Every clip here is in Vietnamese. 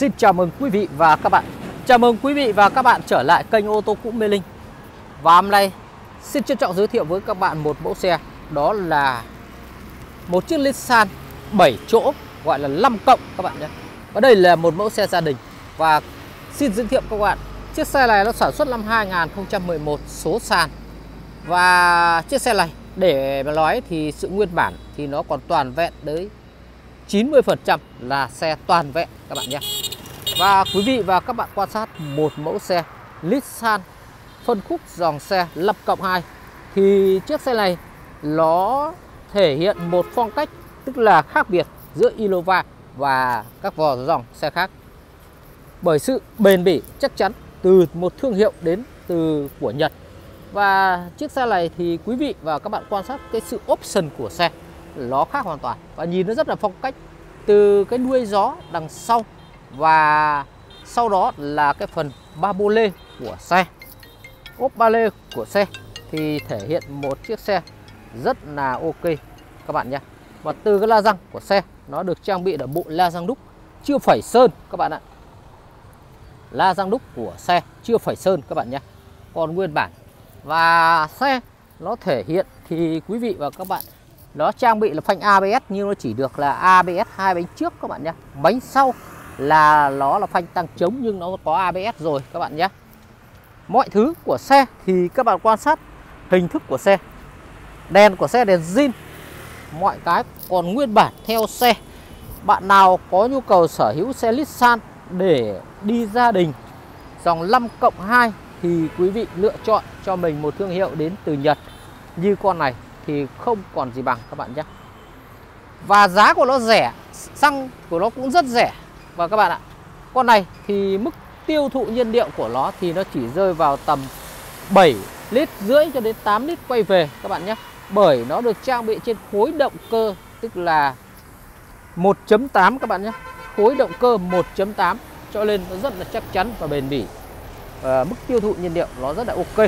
Xin chào mừng quý vị và các bạn. Chào mừng quý vị và các bạn trở lại kênh ô tô cũ Mê Linh. Và hôm nay xin trân trọng giới thiệu với các bạn một mẫu xe, đó là một chiếc Nissan 7 chỗ gọi là 5 cộng các bạn nhé. Và đây là một mẫu xe gia đình. Và xin giới thiệu các bạn, chiếc xe này nó sản xuất năm 2011 số sàn. Và chiếc xe này để mà nói thì sự nguyên bản thì nó còn toàn vẹn tới 90% là xe toàn vẹn các bạn nhé. Và quý vị và các bạn quan sát một mẫu xe Nissan phân khúc dòng xe 5+2 thì chiếc xe này nó thể hiện một phong cách tức là khác biệt giữa Innova và các dòng xe khác, bởi sự bền bỉ chắc chắn từ một thương hiệu đến từ của Nhật. Và chiếc xe này thì quý vị và các bạn quan sát cái sự option của xe nó khác hoàn toàn và nhìn nó rất là phong cách, từ cái đuôi gió đằng sau và sau đó là cái phần ba bô lê của xe, ốp ba lê của xe thì thể hiện một chiếc xe rất là ok các bạn nhé. Và từ cái la răng của xe nó được trang bị là bộ la răng đúc chưa phẩy sơn các bạn ạ. La răng đúc của xe chưa phẩy sơn các bạn nhé, còn nguyên bản. Và xe nó thể hiện thì quý vị và các bạn, nó trang bị là phanh ABS nhưng nó chỉ được là ABS 2 bánh trước các bạn nhé. Bánh sau là nó là phanh tăng trống nhưng nó có ABS rồi các bạn nhé. Mọi thứ của xe thì các bạn quan sát hình thức của xe, đèn của xe đèn zin, mọi cái còn nguyên bản theo xe. Bạn nào có nhu cầu sở hữu xe Nissan để đi gia đình dòng 5+2 thì quý vị lựa chọn cho mình một thương hiệu đến từ Nhật như con này thì không còn gì bằng các bạn nhé. Và giá của nó rẻ, xăng của nó cũng rất rẻ. Và các bạn ạ, con này thì mức tiêu thụ nhiên liệu của nó thì nó chỉ rơi vào tầm 7,5 lít cho đến 8 lít quay về các bạn nhé. Bởi nó được trang bị trên khối động cơ tức là 1.8 các bạn nhé. Khối động cơ 1.8 cho nên nó rất là chắc chắn và bền bỉ. Mức tiêu thụ nhiên liệu nó rất là ok.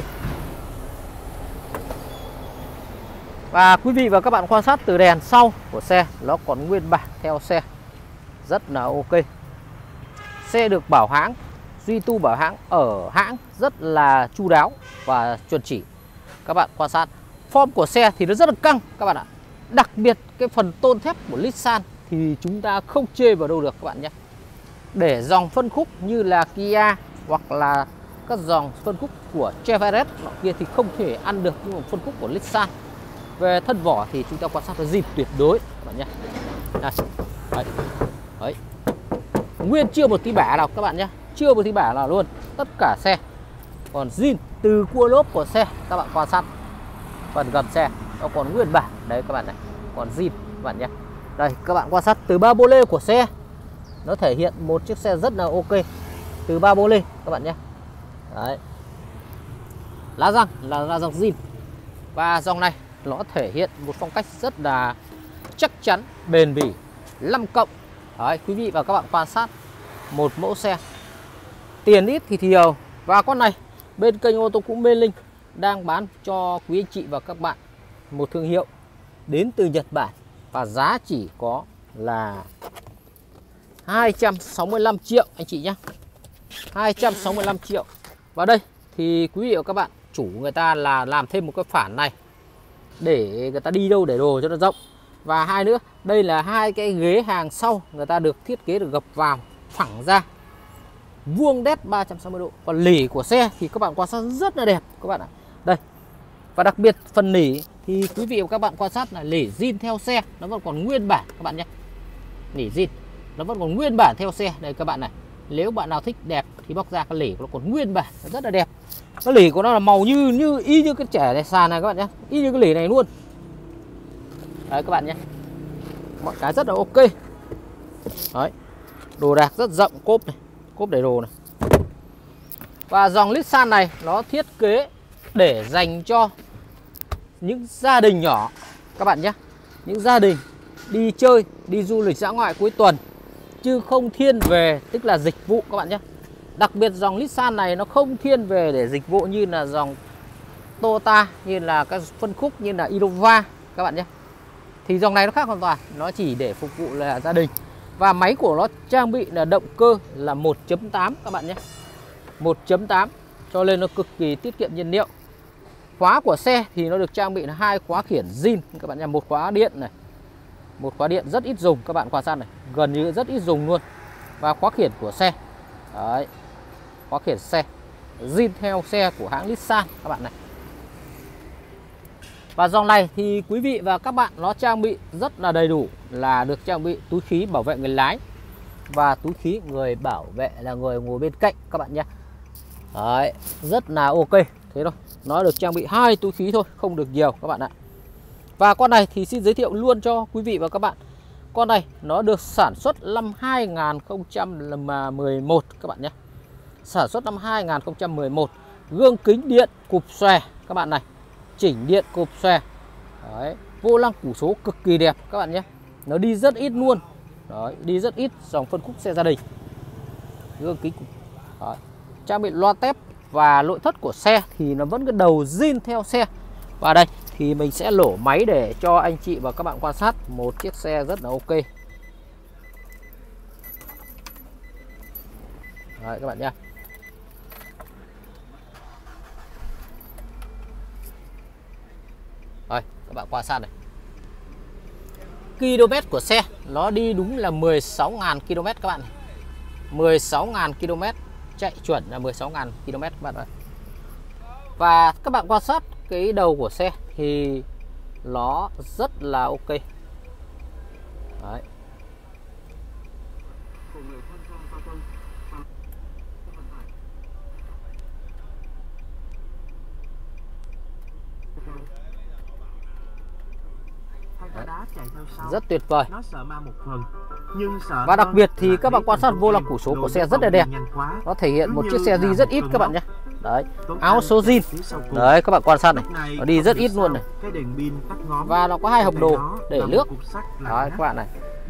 Và quý vị và các bạn quan sát từ đèn sau của xe nó còn nguyên bản theo xe, rất là ok. Xe được bảo hãng, duy tu bảo hãng ở hãng rất là chu đáo và chuẩn chỉ. Các bạn quan sát form của xe thì nó rất là căng các bạn ạ. Đặc biệt cái phần tôn thép của Nissan thì chúng ta không chê vào đâu được các bạn nhé. Để dòng phân khúc như là Kia hoặc là các dòng phân khúc của Chevrolet nọ kia thì không thể ăn được những phân khúc của Nissan. Về thân vỏ thì chúng ta quan sát là zin tuyệt đối các bạn nhé. Đây. Đấy. Nguyên chưa một tí bả nào các bạn nhé, chưa một tí bả nào luôn, tất cả xe còn zin. Từ cua lốp của xe các bạn quan sát phần gầm xe nó còn nguyên bản đấy các bạn này, còn zin các bạn nhé. Đây các bạn quan sát từ ba bô lê của xe, nó thể hiện một chiếc xe rất là ok từ ba bô lê các bạn nhé. Đấy. Lá răng là lá răng zin. Và dòng này nó thể hiện một phong cách rất là chắc chắn, bền bỉ, 5 cộng. Đấy, quý vị và các bạn quan sát một mẫu xe tiền ít thì nhiều. Và con này bên kênh ô tô cũ Mê Linh đang bán cho quý anh chị và các bạn một thương hiệu đến từ Nhật Bản và giá chỉ có là 265 triệu anh chị nhé, 265 triệu. Và đây thì quý vị và các bạn, chủ người ta là làm thêm một cái phản này để người ta đi đâu để đồ cho nó rộng. Và hai nữa, đây là hai cái ghế hàng sau người ta được thiết kế được gập vào phẳng ra, vuông đét 360 độ. Còn nỉ của xe thì các bạn quan sát rất là đẹp các bạn ạ. Đây. Và đặc biệt phần nỉ thì quý vị và các bạn quan sát là nỉ zin theo xe nó vẫn còn nguyên bản các bạn nhé. Nỉ zin nó vẫn còn nguyên bản theo xe đây các bạn này. Nếu bạn nào thích đẹp thì bóc ra cái nỉ nó còn nguyên bản, nó rất là đẹp. Cái nỉ của nó là màu như y như cái trẻ này sàn này các bạn nhé, y như cái nỉ này luôn. Đấy các bạn nhé, mọi cái rất là ok. Đấy, đồ đạc rất rộng, cốp này, cốp để đồ này. Và dòng Nissan này nó thiết kế để dành cho những gia đình nhỏ các bạn nhé, những gia đình đi chơi, đi du lịch dã ngoại cuối tuần, chứ không thiên về tức là dịch vụ các bạn nhé. Đặc biệt dòng Nissan này nó không thiên về để dịch vụ như là dòng Toyota, như là các phân khúc như là Innova các bạn nhé. Thì dòng này nó khác hoàn toàn, nó chỉ để phục vụ là gia đình. Và máy của nó trang bị là động cơ là 1.8 các bạn nhé, 1.8, cho nên nó cực kỳ tiết kiệm nhiên liệu. Khóa của xe thì nó được trang bị là 2 khóa khiển zin các bạn nhé, một khóa điện này, một khóa điện rất ít dùng các bạn quan sát này, gần như rất ít dùng luôn. Và khóa khiển của xe, đấy, khóa khiển xe zin theo xe của hãng Nissan các bạn này. Và dòng này thì quý vị và các bạn nó trang bị rất là đầy đủ, là được trang bị túi khí bảo vệ người lái và túi khí người bảo vệ là người ngồi bên cạnh các bạn nhé. Đấy, rất là ok. Thế thôi, nó được trang bị 2 túi khí thôi, không được nhiều các bạn ạ. Và con này thì xin giới thiệu luôn cho quý vị và các bạn, con này nó được sản xuất năm 2011 các bạn nhé, sản xuất năm 2011. Gương kính điện cụp xòe các bạn này, chỉnh điện cụp xòe. Đấy, vô lăng củ số cực kỳ đẹp các bạn nhé. Nó đi rất ít luôn. Đấy, đi rất ít, dòng phân khúc xe gia đình. Gương kính cụp. Đấy, trang bị loa tép. Và nội thất của xe thì nó vẫn cái đầu zin theo xe. Và đây thì mình sẽ lổ máy để cho anh chị và các bạn quan sát một chiếc xe rất là ok. Đấy các bạn nhé. Đây, các bạn quan sát này. Km của xe nó đi đúng là 16.000 km các bạn. 16.000 km, chạy chuẩn là 16.000 km các bạn ơi. Và các bạn quan sát cái đầu của xe thì nó rất là ok. Đấy. Rất tuyệt vời. Và đặc biệt thì các bạn quan sát vô lăng củ số của xe rất là đẹp. Nó thể hiện một chiếc xe đi rất ít các bạn nhé. Đấy, áo số zin. Đấy các bạn quan sát này, nó đi rất ít luôn này. Và nó có 2 hộc đồ để nước. Đấy các bạn này.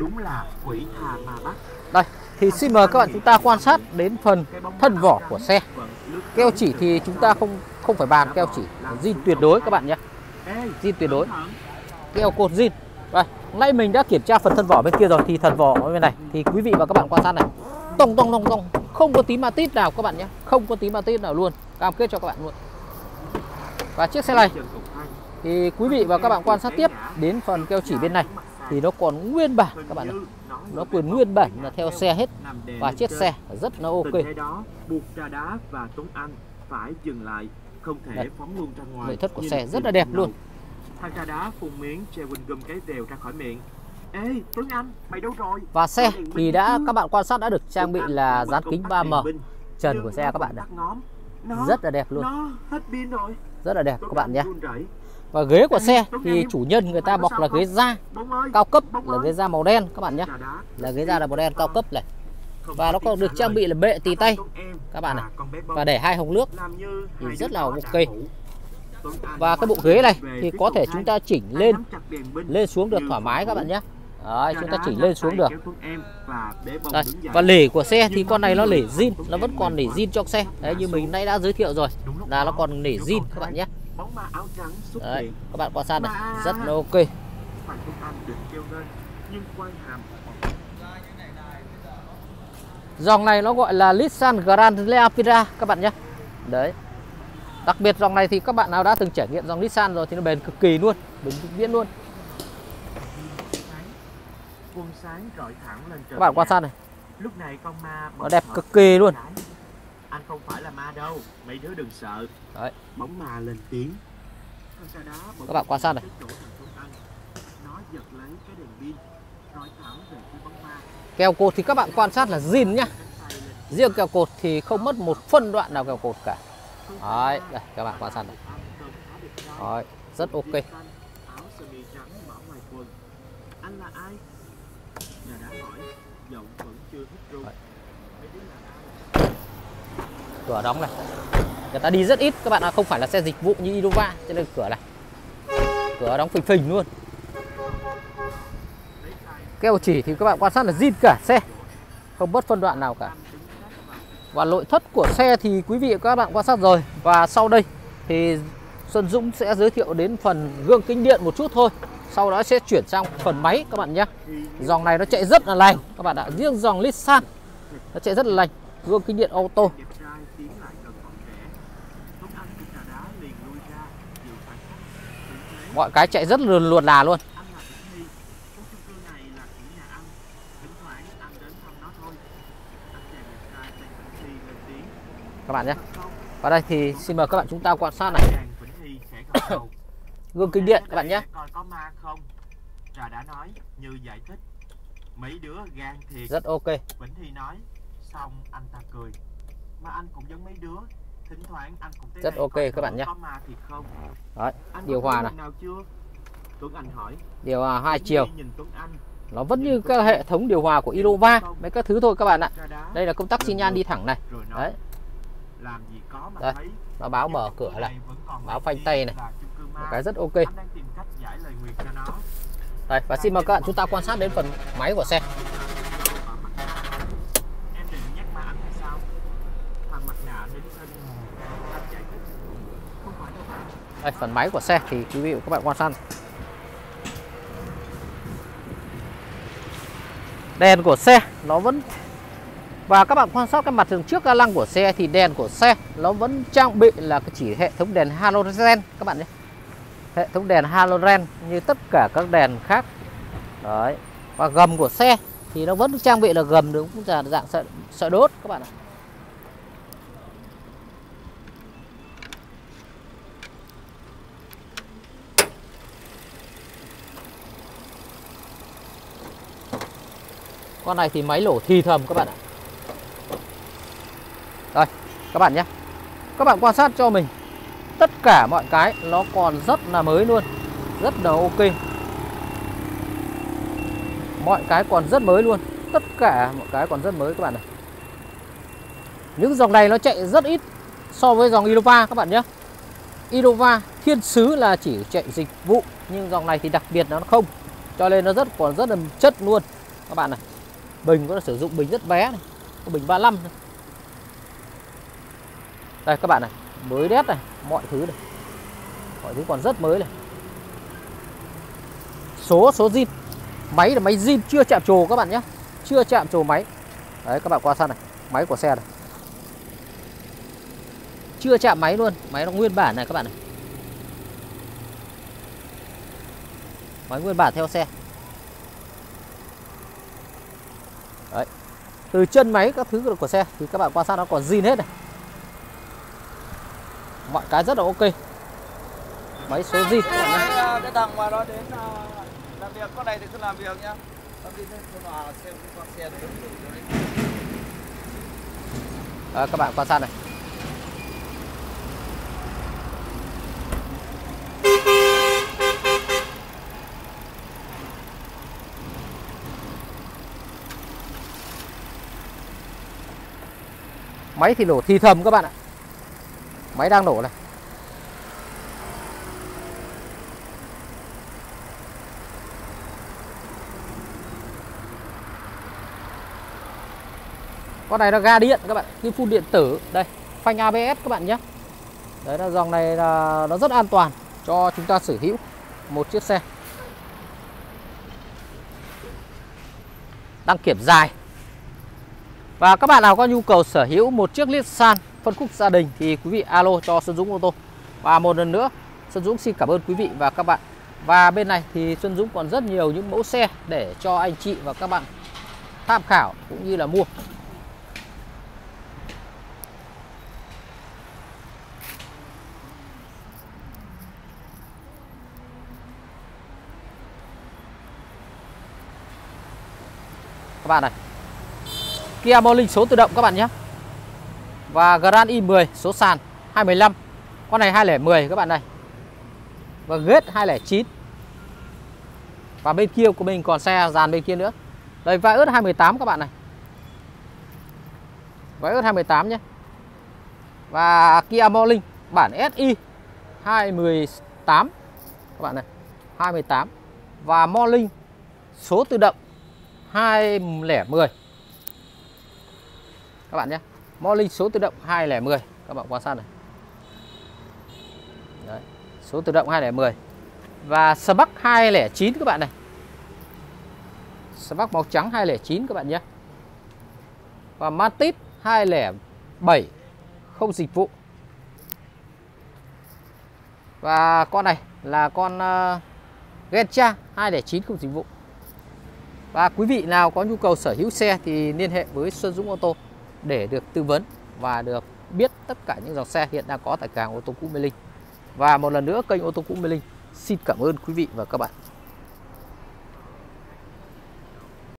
Đây thì xin mời các bạn chúng ta quan sát đến phần thân vỏ của xe. Keo chỉ thì chúng ta không phải bàn, keo chỉ zin tuyệt đối các bạn nhé. Zin tuyệt đối. Keo cột zin. Đây, nãy mình đã kiểm tra phần thân vỏ bên kia rồi, thì thân vỏ bên này thì quý vị và các bạn quan sát này, tông, không có tí ma tít nào các bạn nhé, không có tí ma tít nào luôn, cam kết cho các bạn luôn. Và chiếc xe này thì quý vị và các bạn quan sát tiếp đến phần keo chỉ bên này thì nó còn nguyên bản các bạn ạ, nó còn nguyên bản là theo xe hết. Và chiếc xe rất là ok. Đây, nội thất của xe rất là đẹp luôn. Thằng trà đá phun miếng chewing gum cái rèo ra khỏi miệng. Ê Tuấn Anh, mày đâu rồi? Và xe thì các bạn quan sát đã được trang bị là dán kính 3M. Trần của xe các bạn này rất là đẹp luôn, rất là đẹp các bạn nhé. Và ghế của xe thì chủ nhân người ta bọc là ghế da cao cấp, là ghế da màu đen các bạn nhé, là ghế da là màu đen cao cấp này. Và nó còn được trang bị là bệ tì tay các bạn này, và để 2 hộc nước thì rất là ok. Và cái bộ ghế này thì có thể chúng ta chỉnh lên xuống được thoải mái các bạn nhé. Đấy, chúng ta chỉnh lên xuống được. Đây, và lề của xe thì con này nó lề zin, nó vẫn còn lề zin trong xe. Đấy, như mình nãy đã giới thiệu rồi, là nó còn lề zin các bạn nhé. Đấy, các bạn quan sát này, rất là ok. Dòng này nó gọi là Nissan Grand Leapira các bạn nhé. Đấy. Đặc biệt dòng này thì các bạn nào đã từng trải nghiệm dòng Nissan rồi thì nó bền cực kỳ luôn, bền vĩnh viễn luôn. Các bạn quan sát này, nó đẹp cực kỳ luôn. Anh không phải là ma đâu, mấy đứa đừng sợ. Đấy. Bóng ma lên tiếng. Các bạn quan sát này. Keo cột thì các bạn quan sát là zin nhá. Riêng keo cột thì không mất một phân đoạn nào keo cột cả. Đấy, đây các bạn quan sát này. Đấy, rất ok. Cửa đóng này. Người ta đi rất ít các bạn ạ, không phải là xe dịch vụ như Innova, cho nên cửa này. Cửa đóng phình phình luôn. Keo chỉ thì các bạn quan sát là zin cả xe, không mất phân đoạn nào cả. Và nội thất của xe thì quý vị và các bạn quan sát rồi. Và sau đây thì Xuân Dũng sẽ giới thiệu đến phần gương kính điện một chút thôi. Sau đó sẽ chuyển sang phần máy các bạn nhé. Dòng này nó chạy rất là lành các bạn ạ. Riêng dòng Nissan nó chạy rất là lành. Gương kính điện auto. Mọi cái chạy rất luồn là luôn. Các bạn nhé. Và đây thì xin mời các bạn chúng ta quan sát này. Gương kính điện các bạn nhé. Trà đã nói như giải thích. Mấy đứa gan thiệt. Rất ok. Vĩnh Thi nói. Xong anh ta cười. Mà anh cũng giống mấy đứa. Thỉnh thoảng anh cũng rất ok các bạn nhé. Đấy, điều hòa này. Tuấn Anh hỏi. Điều hòa 2 chiều. Nó vẫn như các hệ thống điều hòa của Innova, mấy các thứ thôi các bạn ạ. Đây là công tắc xi nhan đi thẳng này. Đấy. Đây, nó báo mở cửa lại. Báo phanh tay này. Một cái rất ok. Đây, và xin mời các bạn chúng ta quan sát đến phần máy của xe. Đây, phần máy của xe thì quý vị và các bạn quan sát. Đèn của xe nó vẫn, và các bạn quan sát cái mặt đường trước ga lăng của xe thì đèn của xe nó vẫn trang bị là chỉ hệ thống đèn halogen các bạn nhé. Hệ thống đèn halogen như tất cả các đèn khác. Đấy. Và gầm của xe thì nó vẫn trang bị là gầm đúng dạng sợi đốt các bạn ạ. Con này thì máy nổ thì thầm các bạn ạ. Đây, các bạn nhé. Các bạn quan sát cho mình. Tất cả mọi cái nó còn rất là mới luôn. Rất là ok. Mọi cái còn rất mới luôn. Tất cả mọi cái còn rất mới các bạn này. Những dòng này nó chạy rất ít so với dòng Innova các bạn nhé. Innova thiên sứ là chỉ chạy dịch vụ, nhưng dòng này thì đặc biệt nó không. Cho nên nó còn rất là chất luôn các bạn này. Bình có sử dụng bình rất bé này, có bình 35 này. Đây các bạn này, mới đét này, mọi thứ này. Mọi thứ còn rất mới này. Số zin. Máy là máy zin chưa chạm trồ các bạn nhé. Chưa chạm trồ máy. Đấy các bạn quan sát này, máy của xe này. Chưa chạm máy luôn, máy nó nguyên bản này các bạn này. Máy nguyên bản theo xe. Đấy. Từ chân máy các thứ của xe thì các bạn quan sát nó còn zin hết này. Mọi cái rất là ok. Máy số zin các bạn nhé. Cái thằng mà nó đến làm việc con này thì cứ làm việc nhá. Các bạn quan sát này. Máy thì nổ thì thầm các bạn ạ. Máy đang nổ này. Con này là ga điện các bạn, cái phun điện tử. Đây, phanh ABS các bạn nhé. Đấy là dòng này là nó rất an toàn cho chúng ta sở hữu một chiếc xe. Đăng kiểm dài. Và các bạn nào có nhu cầu sở hữu một chiếc Nissan phân khúc gia đình thì quý vị alo cho Xuân Dũng ô tô. Và một lần nữa, Xuân Dũng xin cảm ơn quý vị và các bạn. Và bên này thì Xuân Dũng còn rất nhiều những mẫu xe để cho anh chị và các bạn tham khảo cũng như là mua. Các bạn này, Kia Morning số tự động các bạn nhé. Và Grand i10 số sàn 215. Con này 2010 các bạn này. Và Gate 209. Và bên kia của mình còn xe dàn bên kia nữa. Đây, Vios 218 các bạn này. Vios 218 nhé. Và Kia Morning bản SI 218 các bạn này, 218. Và Morning số tự động 210 các bạn nhé. Morning số tự động 210 các bạn quan sát này. Đấy, số tự động 210. Và Spark 209 các bạn này. Spark màu trắng 209 các bạn nhé. Và Matiz 207 không dịch vụ. Và con này là con Gentra 209 không dịch vụ. Và quý vị nào có nhu cầu sở hữu xe thì liên hệ với Xuân Dũng ô tô để được tư vấn và được biết tất cả những dòng xe hiện đang có tại cửa hàng ô tô cũ Mê Linh. Và một lần nữa kênh ô tô cũ Mê Linh xin cảm ơn quý vị và các bạn.